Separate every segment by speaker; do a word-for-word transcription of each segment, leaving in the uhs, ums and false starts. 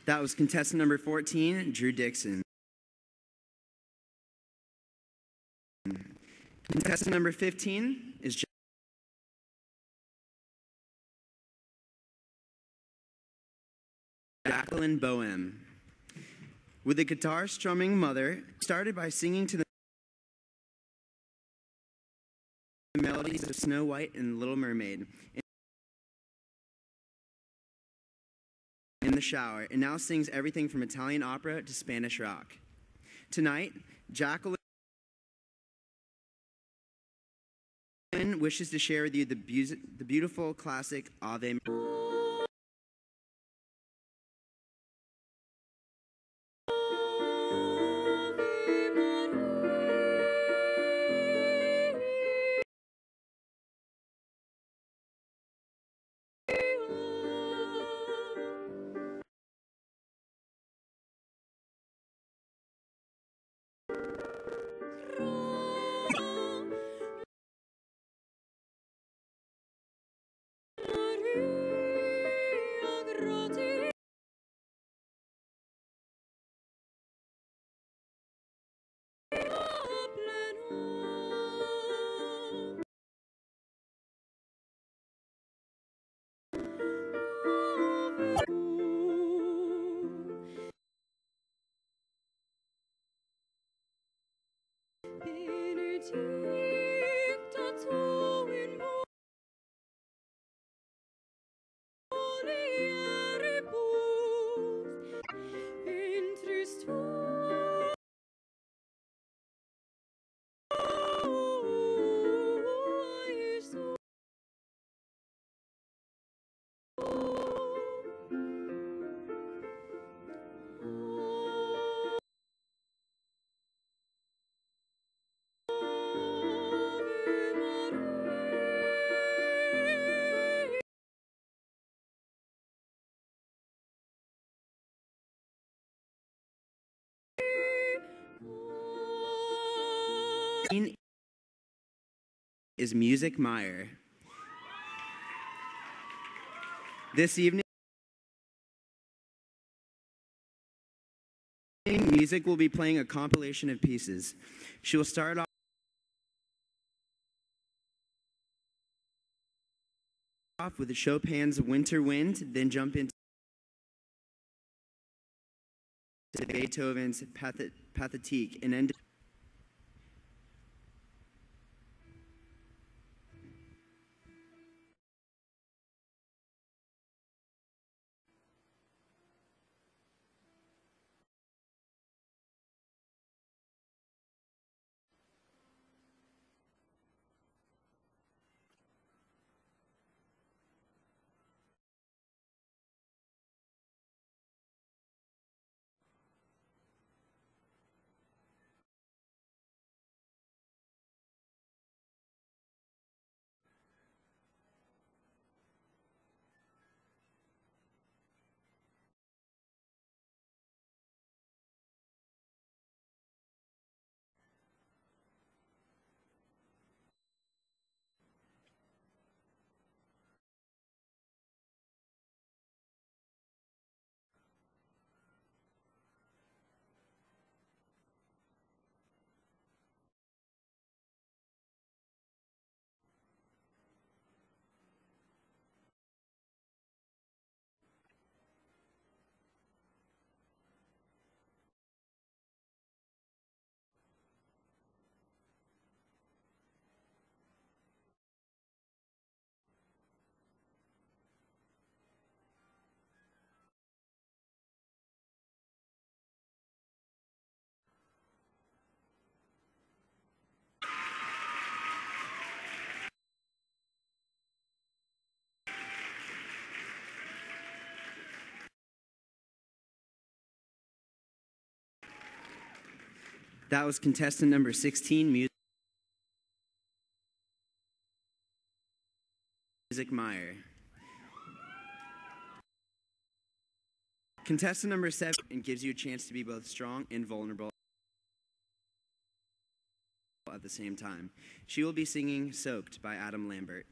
Speaker 1: That was contestant number fourteen, Drew Dixon. Contestant number fifteen is Jacqueline Boehme. With a guitar-strumming mother, started by singing to the melodies of Snow White and Little Mermaid in the shower, and now sings everything from Italian opera to Spanish rock. Tonight, Jacqueline wishes to share with you the, bu- the beautiful classic Ave Maria. Is Music Meyer. This evening, Music will be playing a compilation of pieces. She will start off with Chopin's Winter Wind, then jump into Beethoven's Pathétique, and end That was contestant number sixteen, Music Meyer. Contestant number seven gives you a chance to be both strong and vulnerable at the same time. She will be singing Soaked by Adam Lambert.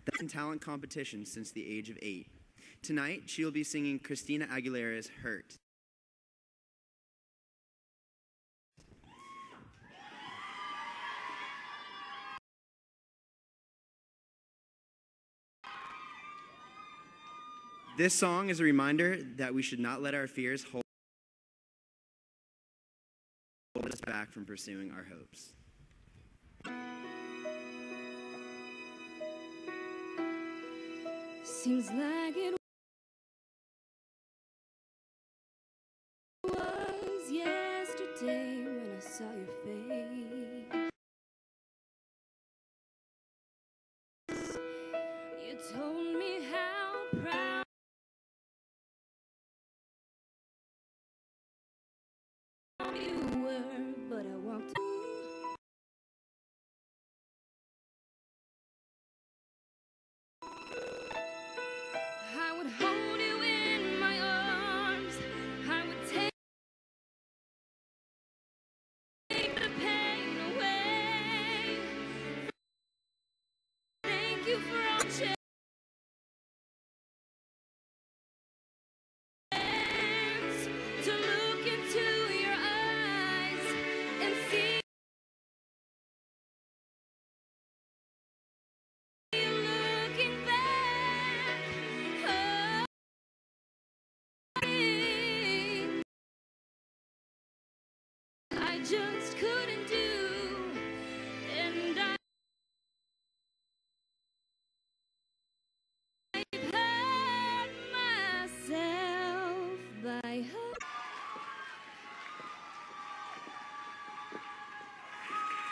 Speaker 1: That's in talent competition since the age of eight. Tonight, she will be singing Christina Aguilera's Hurt. This song is a reminder that we should not let our fears hold us back from pursuing our hopes.
Speaker 2: Seems like it was yesterday when I saw your face. You told me how proud you were, but I walked